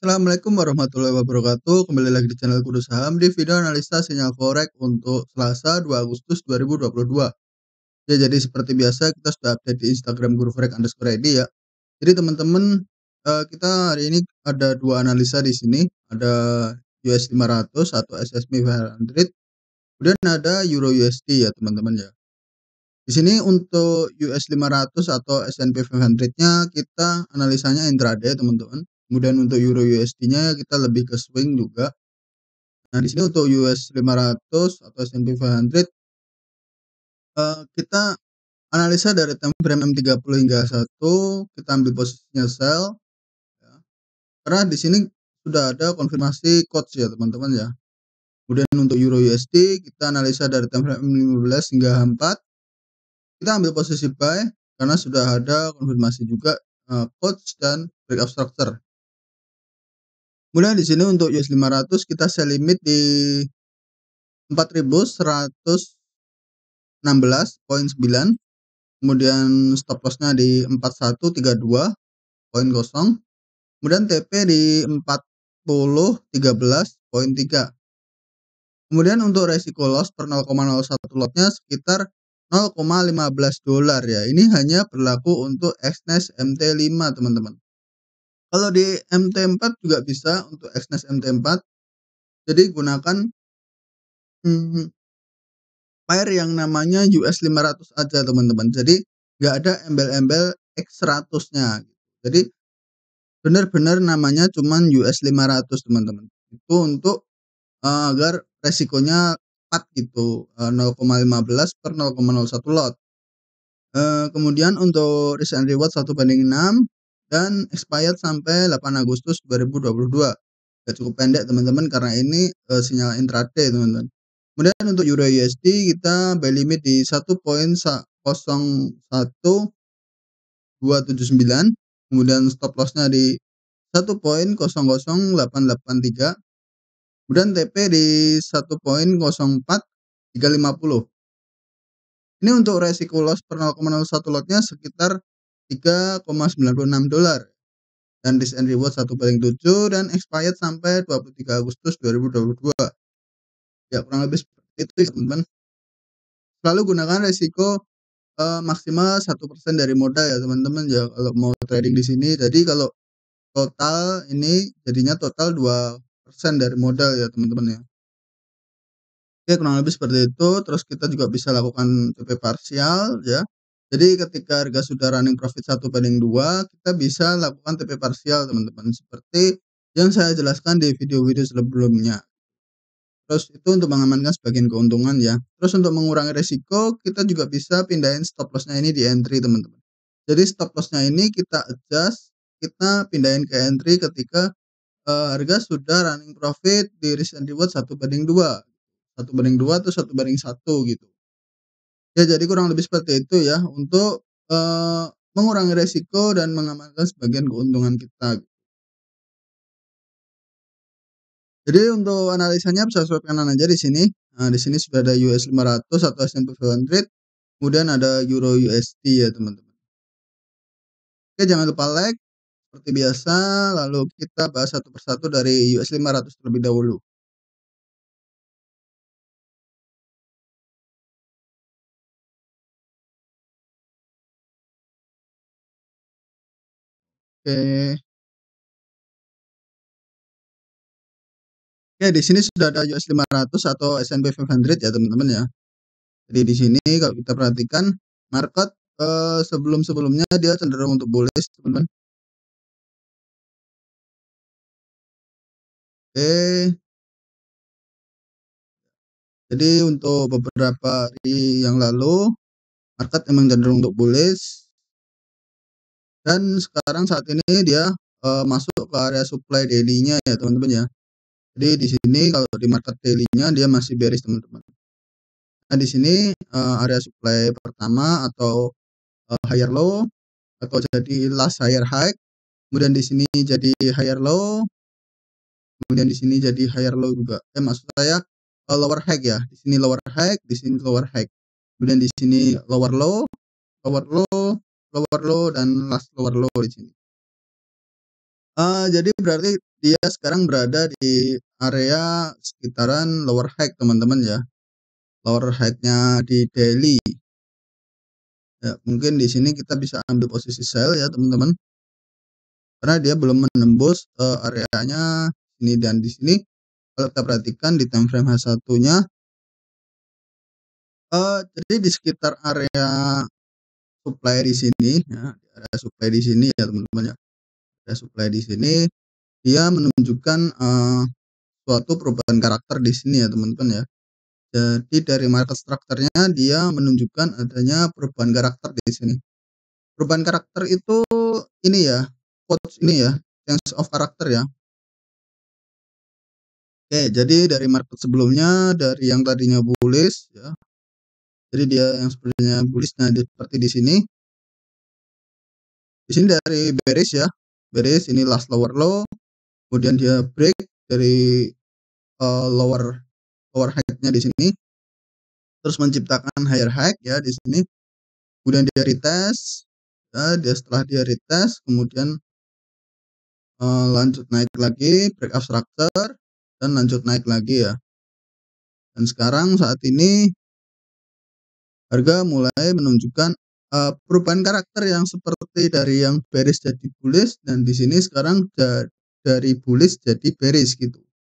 Assalamualaikum warahmatullahi wabarakatuh. Kembali lagi di channel Kudu Saham di video analisa sinyal forex untuk Selasa 2 Agustus 2022. Ya, jadi seperti biasa kita sudah update di Instagram guruforex_id ya. Jadi teman-teman, kita hari ini ada dua analisa di sini, ada US 500 atau SSP 500, kemudian ada Euro USD ya teman-teman ya. Di sini untuk US 500 atau S&P 500-nya kita analisanya intraday teman-teman. Kemudian untuk Euro USD-nya kita lebih ke swing juga. Nah, di sini untuk US 500 atau S&P 500 kita analisa dari time frame M30 hingga 1, kita ambil posisinya sell ya. Karena di sini sudah ada konfirmasi quotes ya teman-teman ya. Kemudian untuk Euro USD kita analisa dari time frame M15 hingga H4. Kita ambil posisi buy karena sudah ada konfirmasi juga quotes dan breakout structure. Kemudian di sini untuk US 500 kita sell limit di 4116.9, kemudian stop lossnya di 4132.0, kemudian TP di 4013.3. Kemudian untuk resiko loss per 0,01 lotnya sekitar $0,15 ya. Ini hanya berlaku untuk Exness MT5 teman-teman. Kalau di MT4 juga bisa untuk Exness MT4. Jadi gunakan pair yang namanya US 500 aja teman-teman. Jadi nggak ada embel-embel X100-nya. Jadi benar-benar namanya cuman US 500 teman-teman. Itu untuk agar resikonya 4 gitu, 0,15 per 0,01 lot. Kemudian untuk risk and reward 1/6 dan expired sampai 8 Agustus 2022. Ya cukup pendek teman-teman karena ini sinyal intraday teman-teman. Kemudian untuk Euro USD kita buy limit di 1.01279, kemudian stop lossnya di 1.00883, kemudian TP di 1.04350. Ini untuk resiko loss per 0,01 lotnya sekitar $3,96 dan risk and reward 1/7 dan expired sampai 23 Agustus 2022. Ya kurang lebih seperti itu teman-teman. Selalu gunakan resiko maksimal 1% dari modal ya teman-teman ya kalau mau trading di sini. Jadi kalau total ini jadinya total 2% dari modal ya teman-teman ya. Oke, kurang lebih seperti itu. Terus kita juga bisa lakukan TP parsial ya. Jadi ketika harga sudah running profit 1/2, kita bisa lakukan TP parsial teman-teman seperti yang saya jelaskan di video-video sebelumnya. Terus itu untuk mengamankan sebagian keuntungan ya. Terus untuk mengurangi resiko kita juga bisa pindahin stop loss-nya ini di entry teman-teman. Jadi stop loss-nya ini kita adjust, kita pindahin ke entry ketika harga sudah running profit di risk and reward 1/2. 1/2 atau 1/1 gitu. Ya jadi kurang lebih seperti itu ya untuk mengurangi resiko dan mengamankan sebagian keuntungan kita. Jadi untuk analisanya bisa swap kanan aja di sini. Nah, di sini sudah ada US 500 atau S&P 500, kemudian ada Euro USD ya teman-teman. Oke, jangan lupa like seperti biasa, lalu kita bahas satu persatu dari US 500 terlebih dahulu. Oke. Oke, di sini sudah ada US 500 atau S&P 500 ya teman-teman ya. Jadi di sini kalau kita perhatikan market sebelum-sebelumnya dia cenderung untuk bullish teman-teman. Oke. Jadi untuk beberapa hari yang lalu market emang cenderung untuk bullish dan sekarang saat ini dia masuk ke area supply daily-nya ya teman-teman ya. Jadi di sini kalau di market daily-nya dia masih bearish teman-teman. Nah di sini area supply pertama atau higher low atau jadi last higher high, kemudian di sini jadi higher low, kemudian di sini jadi higher low juga. Maksud saya lower high ya. Di sini lower high, di sini lower high. Kemudian di sini lower low, lower low, lower low dan last lower low di sini. Jadi berarti dia sekarang berada di area sekitaran lower high teman-teman ya. Lower high-nya di daily. Ya, mungkin di sini kita bisa ambil posisi sell ya teman-teman. Karena dia belum menembus areanya ini, dan di sini kalau kita perhatikan di time frame H1-nya jadi di sekitar area supply di sini ya, area supply di sini ya teman-teman ya. Area supply di sini dia menunjukkan suatu perubahan karakter di sini ya teman-teman ya. Jadi dari market structure-nya dia menunjukkan adanya perubahan karakter di sini. Perubahan karakter itu ini ya, quotes ini ya, change of karakter ya. Oke, jadi dari market sebelumnya, dari yang tadinya bullish ya. Jadi dia yang sebenarnya bullish, nah seperti di sini. Di sini dari bearish ya. Bearish ini last lower low, kemudian dia break dari lower high-nya di sini. Terus menciptakan higher high ya di sini. Kemudian dia retest. Ya, setelah dia retest kemudian lanjut naik lagi, breakout structure dan lanjut naik lagi ya. Dan sekarang saat ini harga mulai menunjukkan perubahan karakter yang seperti dari yang bearish jadi bullish, dan di sini sekarang dari bullish jadi bearish gitu.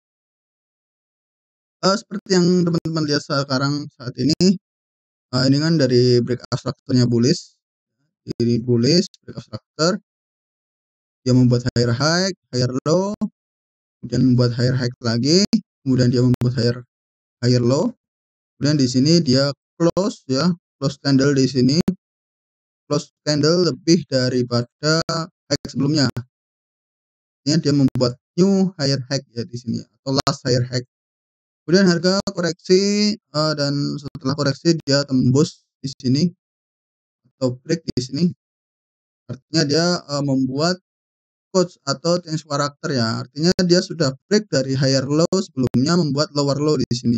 Seperti yang teman-teman lihat sekarang saat ini kan dari breakout structure-nya bullish. Jadi bullish breakout structure, dia membuat higher high, higher low, kemudian membuat higher high lagi, kemudian dia membuat higher low. Kemudian di sini dia close ya, close candle di sini, close candle lebih daripada high sebelumnya. Ini dia membuat new higher high ya di sini atau last higher high. Kemudian harga koreksi dan setelah koreksi dia tembus di sini atau break di sini. Artinya dia membuat quotes atau change karakter ya. Artinya dia sudah break dari higher low sebelumnya, membuat lower low di sini.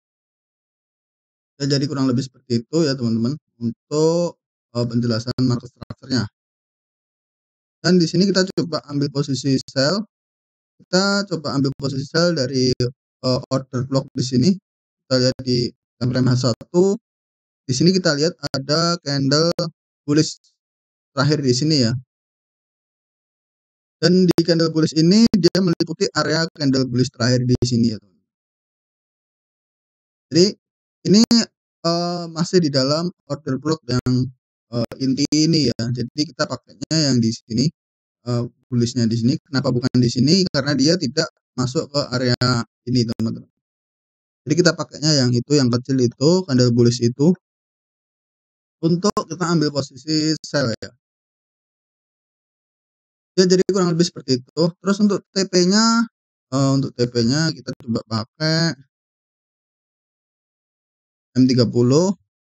Ya, jadi kurang lebih seperti itu ya teman-teman untuk penjelasan market structure-nya. Dan di sini kita coba ambil posisi sell. Kita coba ambil posisi sell dari order block di sini. Kita lihat di time frame H1. Di sini kita lihat ada candle bullish terakhir di sini ya. Dan di candle bullish ini dia meliputi area candle bullish terakhir di sini ya teman. Jadi ini masih di dalam order block yang inti ini ya. Jadi kita pakainya yang di sini, bullish-nya di sini. Kenapa bukan di sini? Karena dia tidak masuk ke area ini teman-teman. Jadi kita pakainya yang itu, yang kecil itu, candle bullish itu, untuk kita ambil posisi sell ya. Ya jadi kurang lebih seperti itu. Terus untuk TP-nya, kita coba pakai M30.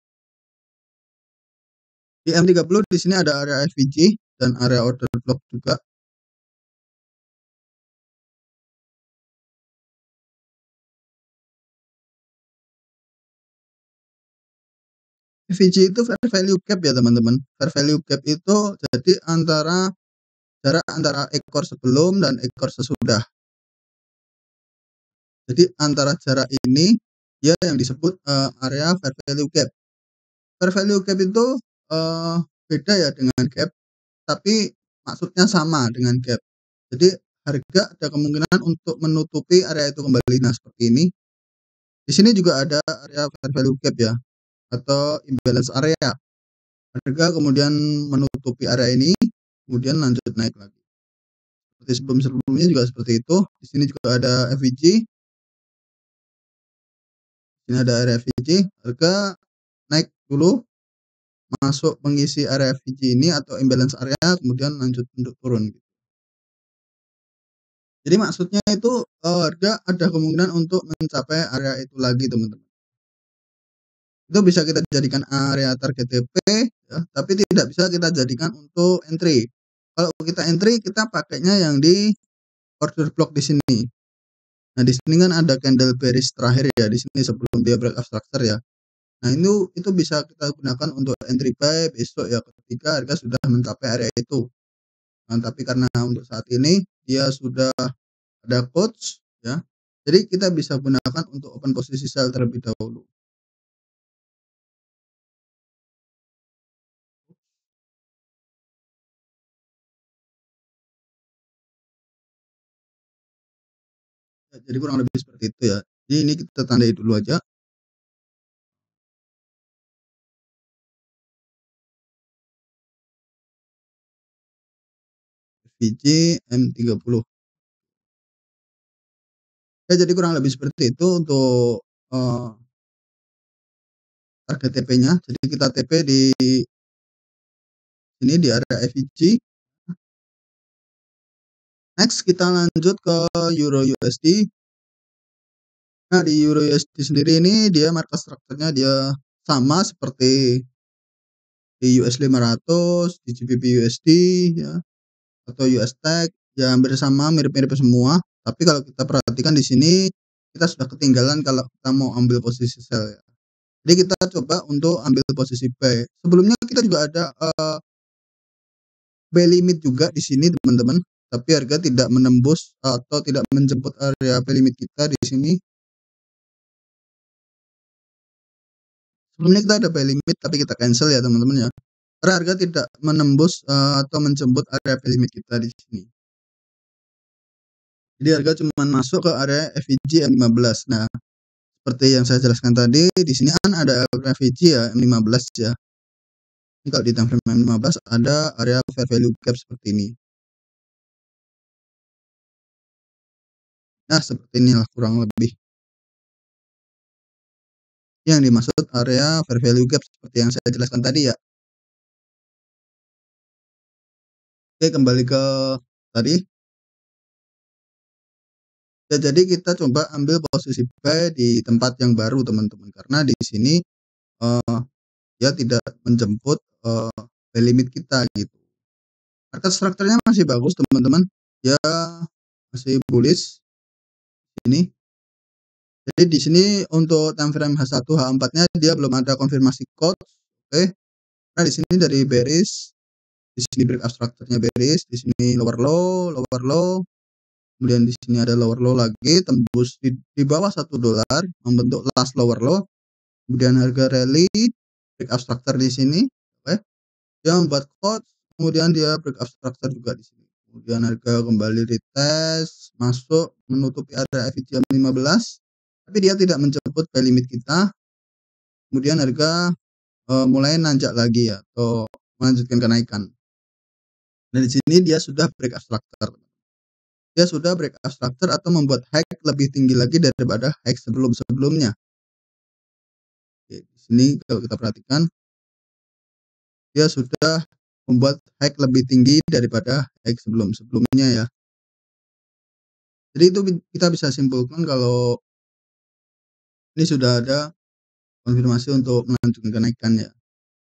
Di M30 di sini ada area FVG dan area order block juga. FVG itu fair value gap ya teman-teman. Fair value gap itu jadi jarak antara ekor sebelum dan ekor sesudah. Jadi antara jarak ini dia yang disebut area fair value gap. Fair value gap itu beda ya dengan gap, tapi maksudnya sama dengan gap. Jadi harga ada kemungkinan untuk menutupi area itu kembali. Nah seperti ini. Di sini juga ada area fair value gap ya, atau imbalance area. Harga kemudian menutupi area ini, kemudian lanjut naik lagi. Seperti sebelumnya juga seperti itu. Di sini juga ada FVG. Ini ada area FVG. Harga naik dulu, masuk mengisi area FVG ini atau imbalance area, kemudian lanjut untuk turun. Jadi maksudnya itu harga ada kemungkinan untuk mencapai area itu lagi teman-teman. Itu bisa kita jadikan area target TP ya, tapi tidak bisa kita jadikan untuk entry. Kalau kita entry kita pakainya yang di order block di sini. Nah, di sini kan ada candle bearish terakhir ya di sini sebelum dia breakout structure ya. Nah, itu bisa kita gunakan untuk entry buy besok ya ketika harga sudah mencapai area itu. Tapi karena untuk saat ini dia sudah ada coach ya. Jadi kita bisa gunakan untuk open posisi sell terlebih dahulu. Ya, jadi kurang lebih seperti itu ya. Jadi ini kita tandai dulu aja. FVG M30. Ya, jadi kurang lebih seperti itu untuk target TP-nya. Jadi kita TP di sini di area FVG. Next kita lanjut ke Euro USD. Nah, di Euro USD sendiri ini dia market structure-nya dia sama seperti di US 500, di GBP USD ya, atau US Tech ya, hampir sama, mirip-mirip semua. Tapi kalau kita perhatikan di sini kita sudah ketinggalan kalau kita mau ambil posisi sell ya. Jadi kita coba untuk ambil posisi buy. Sebelumnya kita juga ada buy limit juga di sini teman-teman. Tapi harga tidak menembus atau tidak menjemput area buy limit kita di sini. Sebelumnya kita ada buy limit tapi kita cancel ya teman-teman ya. Karena harga tidak menembus atau menjemput area buy limit kita di sini. Jadi harga cuma masuk ke area FVG M15. Nah, seperti yang saya jelaskan tadi, di sini kan ada FVG ya M15 ya. Ini kalau di time frame M15 ada area fair value gap seperti ini. Nah, seperti inilah kurang lebih yang dimaksud area fair value gap seperti yang saya jelaskan tadi ya. Oke, kembali ke tadi. Ya, jadi kita coba ambil posisi buy di tempat yang baru teman-teman, karena di sini dia tidak menjemput buy limit kita gitu. Market structure-nya masih bagus teman-teman. Ya, masih bullish ini. Jadi di sini untuk time frame H1 H4-nya dia belum ada konfirmasi code. Oke. Nah, di sini dari bearish, di sini breakout structure-nya bearish, di sini lower low, kemudian di sini ada lower low lagi, tembus di bawah $1, membentuk last lower low. Kemudian harga rally, breakout structure di sini, oke. Dia membuat code, kemudian dia breakout structure juga di sini. Kemudian harga kembali retest, masuk menutupi area FVG 15, tapi dia tidak menjemput buy limit kita. Kemudian harga mulai nanjak lagi ya, atau melanjutkan kenaikan. Dan di sini dia sudah breakout structure. Dia sudah breakout structure atau membuat high lebih tinggi lagi daripada high sebelum-sebelumnya. Oke, di sini kalau kita perhatikan, dia sudah membuat high lebih tinggi daripada high sebelum-sebelumnya ya. Jadi itu kita bisa simpulkan kalau ini sudah ada konfirmasi untuk melanjutkan kenaikan ya.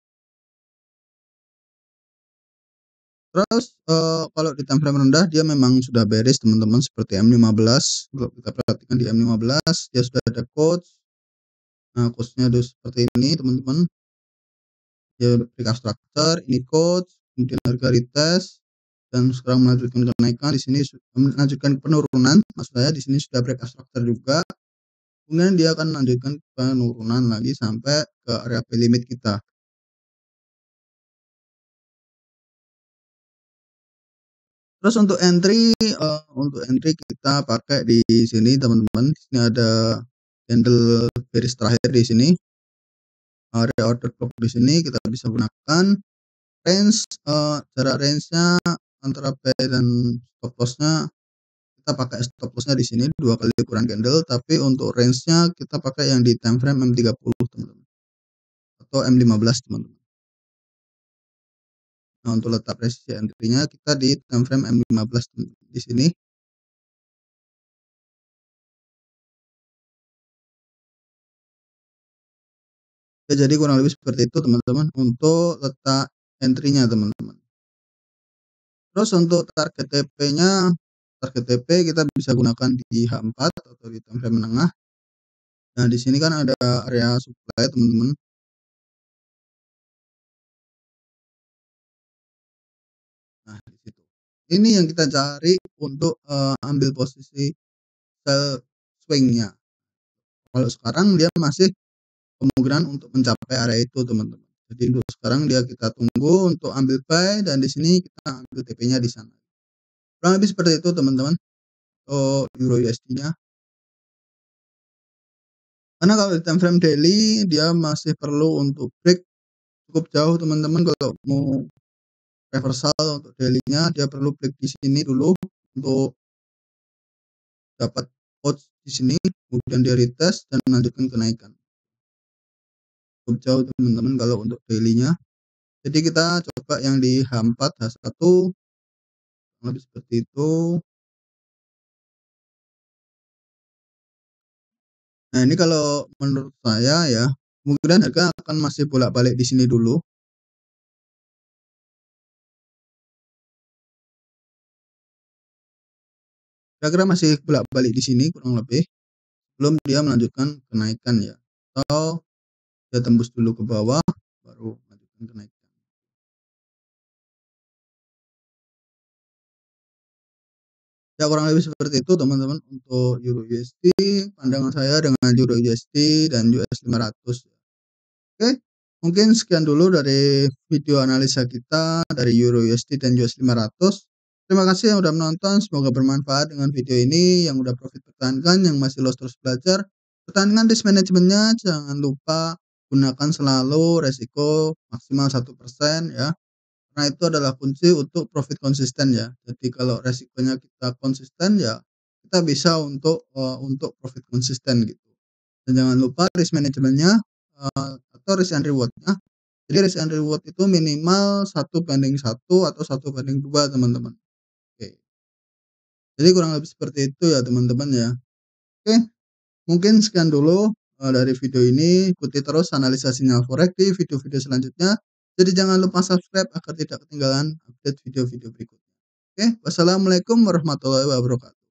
Terus kalau di time frame rendah dia memang sudah bearish teman-teman, seperti M15. Kalau kita perhatikan di M15 dia sudah ada coach. Nah, coachnya itu seperti ini teman-teman. Dia breakout structure, ini coach, kemudian harga retest dan sekarang melanjutkan kenaikan. Di sini melanjutkan penurunan, maksud saya di sini sudah breakout structure juga. Kemudian dia akan melanjutkan penurunan lagi sampai ke area buy limit kita. Terus untuk entry kita pakai di sini teman-teman. Di sini ada candle bearish terakhir di sini. Area order block di sini kita bisa gunakan range, jarak range-nya antara buy dan stop loss-nya kita pakai stop loss-nya di sini 2 kali ukuran candle, tapi untuk range-nya kita pakai yang di time frame M30 teman-teman, atau M15 teman-teman. Nah, untuk letak presisi entry-nya kita di time frame M15 di sini. Ya, jadi kurang lebih seperti itu teman-teman untuk letak entry-nya teman-teman. Terus untuk target TP kita bisa gunakan di H4 atau di time frame menengah. Nah, di sini kan ada area supply teman-teman. Nah, di situ. Ini yang kita cari untuk, ambil posisi sell swing-nya. Kalau sekarang dia masih kemungkinan untuk mencapai area itu, teman-teman. Jadi untuk sekarang kita tunggu untuk ambil buy dan di sini kita ambil TP-nya di sana. Kurang lebih seperti itu, teman-teman, untuk Euro USD-nya. Karena kalau di time frame daily dia masih perlu untuk break cukup jauh, teman-teman. Kalau mau reversal untuk daily-nya dia perlu break di sini dulu untuk dapat coach di sini, kemudian dia retest dan melanjutkan kenaikan. Cukup jauh, teman-teman, kalau untuk daily-nya. Jadi kita coba yang di H4, H1 lebih seperti itu. Nah, ini kalau menurut saya ya, kemungkinan harga akan masih bolak-balik di sini dulu. Kira-kira masih bolak-balik di sini kurang lebih. Belum dia melanjutkan kenaikan ya. Atau dia tembus dulu ke bawah baru melanjutkan kenaikan. Ya kurang lebih seperti itu, teman-teman, untuk Euro USD, pandangan saya dengan Euro USD dan US 500. Oke, mungkin sekian dulu dari video analisa kita dari Euro USD dan US 500. Terima kasih yang udah menonton, semoga bermanfaat dengan video ini. Yang udah profit pertahankan, yang masih loss terus belajar. Pertahankan risk manajemennya, jangan lupa gunakan selalu resiko maksimal 1% ya. Karena itu adalah kunci untuk profit konsisten ya. Jadi kalau resikonya kita konsisten ya, kita bisa untuk profit konsisten gitu. Dan jangan lupa risk manajemennya atau risk and reward-nya. Jadi risk and reward itu minimal 1:1 atau 1:2, teman-teman. Oke. Jadi kurang lebih seperti itu ya, teman-teman ya. Oke, mungkin sekian dulu dari video ini. Ikuti terus analisa sinyal forex di video-video selanjutnya. Jadi jangan lupa subscribe agar tidak ketinggalan update video-video berikutnya. Oke, wassalamualaikum warahmatullahi wabarakatuh.